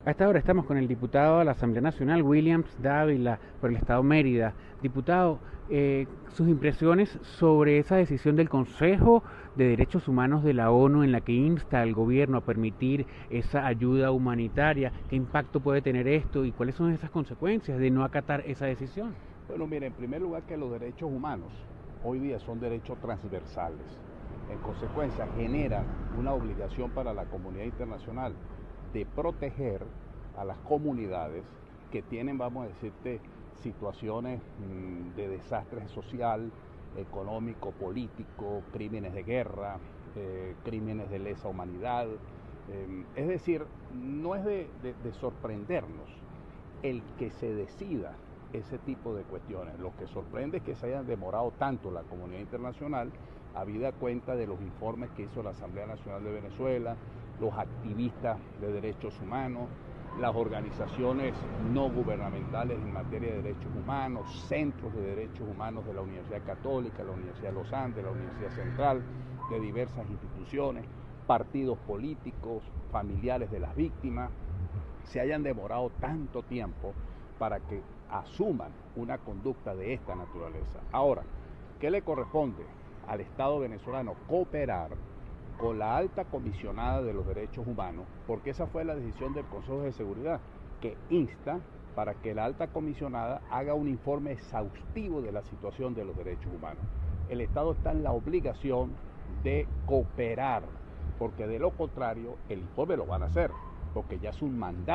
A esta hora estamos con el diputado de la Asamblea Nacional, Williams Dávila, por el Estado Mérida. Diputado, sus impresiones sobre esa decisión del Consejo de Derechos Humanos de la ONU en la que insta al gobierno a permitir esa ayuda humanitaria. ¿Qué impacto puede tener esto y cuáles son esas consecuencias de no acatar esa decisión? Bueno, mire, en primer lugar que los derechos humanos hoy día son derechos transversales. En consecuencia, generan una obligación para la comunidad internacional de proteger a las comunidades que tienen, vamos a decirte, situaciones de desastre social, económico, político, crímenes de guerra, crímenes de lesa humanidad. Es decir, no es de sorprendernos el que se decida ese tipo de cuestiones. Lo que sorprende es que se hayan demorado tanto la comunidad internacional, habida cuenta de los informes que hizo la Asamblea Nacional de Venezuela, los activistas de derechos humanos, las organizaciones no gubernamentales en materia de derechos humanos, centros de derechos humanos de la Universidad Católica, la Universidad de los Andes, la Universidad Central, de diversas instituciones, partidos políticos, familiares de las víctimas, se hayan demorado tanto tiempo para que asuman una conducta de esta naturaleza. Ahora, ¿qué le corresponde al Estado venezolano? Cooperar con la alta comisionada de los derechos humanos, porque esa fue la decisión del Consejo de Seguridad, que insta para que la alta comisionada haga un informe exhaustivo de la situación de los derechos humanos. El Estado está en la obligación de cooperar, porque de lo contrario el informe lo van a hacer, porque ya es un mandato